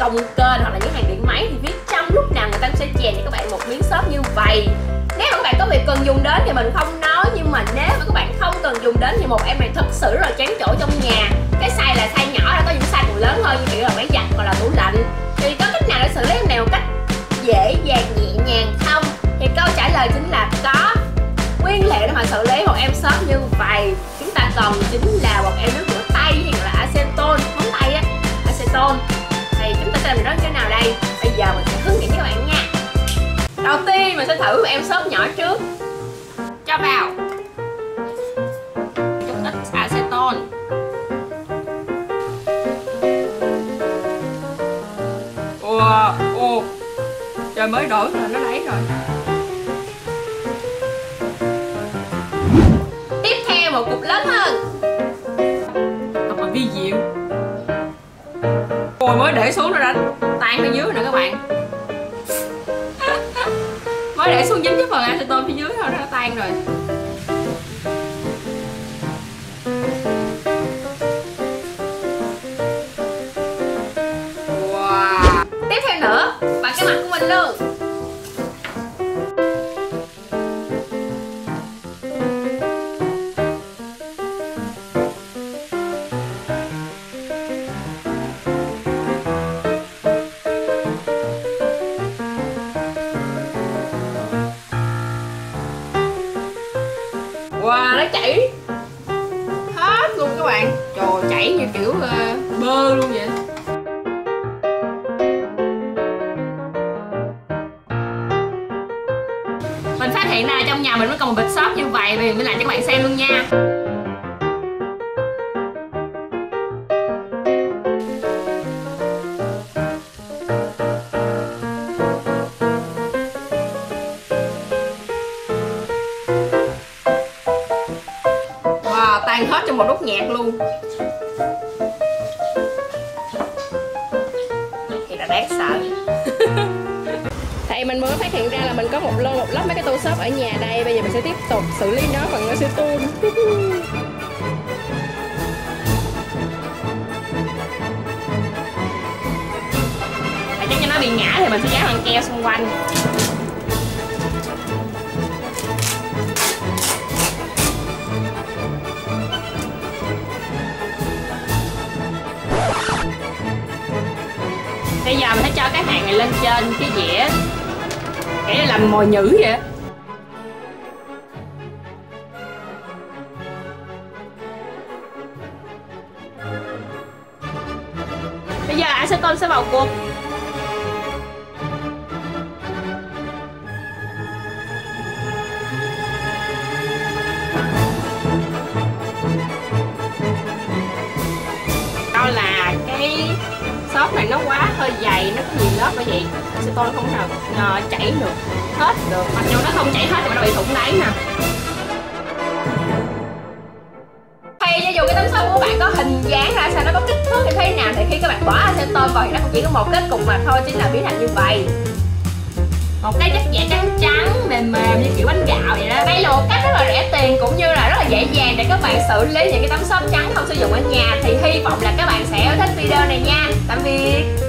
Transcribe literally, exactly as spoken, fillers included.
công kênh hoặc là những hàng điện máy thì phía trong lúc nào người ta cũng sẽ chèn cho các bạn một miếng xốp như vậy. Nếu mà các bạn có việc cần dùng đến thì mình không nói, nhưng mà nếu mà các bạn không cần dùng đến thì một em này thật sự rất là choán chỗ trong nhà. Cái size là size nhỏ, đã có những size còn lớn hơn như kiểu là máy giặt hoặc là tủ lạnh. Thì có cách nào để xử lý em này một cách dễ dàng nhẹ nhàng không? Thì câu trả lời chính là có. Nguyên liệu để mà xử lý một em xốp như vậy chúng ta cần chính là một em nước rửa tay hay là acetone, móng tay á, acetone. Thì chúng ta sẽ làm đó cái nào đây? Bây giờ mình sẽ hướng dẫn cho các bạn nha. Đầu tiên mình sẽ thử một em xốp nhỏ trước. Cho vào chút ít acetone. Wow, ô, trời mới đổ là nó lấy rồi. Tiếp theo một cục lớn hơn. Thật là vi diệu. Ôi mới để xuống nó đã tan phía dưới nữa các bạn. Mới để xuống dính cái phần acetone phía dưới thôi nó đã tan rồi. Wow. Tiếp theo nữa bằng cái mặt của mình luôn. Wow, nó chảy hết luôn các bạn. Trời, chảy như kiểu uh, bơ luôn vậy. Mình phát hiện ra trong nhà mình mới còn một bịch xốp như vậy, vì mình làm cho các bạn xem luôn nha. Tan hết trong một đốt nhạc luôn. Thì là đáng sợ. Thì mình mới phát hiện ra là mình có một lô một lốc mấy cái tô xốp ở nhà đây. Bây giờ mình sẽ tiếp tục xử lý nó bằng acetone. Để cho nó bị ngã thì mình sẽ dán băng keo xung quanh. Bây giờ mình sẽ cho cái hàng này lên trên cái dĩa để làm mồi nhữ vậy. Bây giờ acetone sẽ vào cuộc. Đó là cái xốp này nó quá hơi dày, nó có nhiều lớp bởi vậy acetone không nào uh, chảy được hết được, mặc dù nó không chảy hết thì nó bị thủng đáy nè. Thì cho dù cái tấm xốp của bạn có hình dáng ra sao, nó có kích thước như thế nào, thì khi các bạn bỏ acetone vào thì nó cũng chỉ có một kết cục mà thôi, chính là biến thành như vậy. Một cái chất giả trắng trắng mềm mềm như kiểu bánh gạo vậy đó. Đây là một cách rất là rẻ tiền cũng như là rất là dễ dàng để các bạn xử lý những cái tấm xốp trắng không sử dụng ở nhà. Thì hy vọng là các bạn sẽ thích video này nha. Tạm biệt.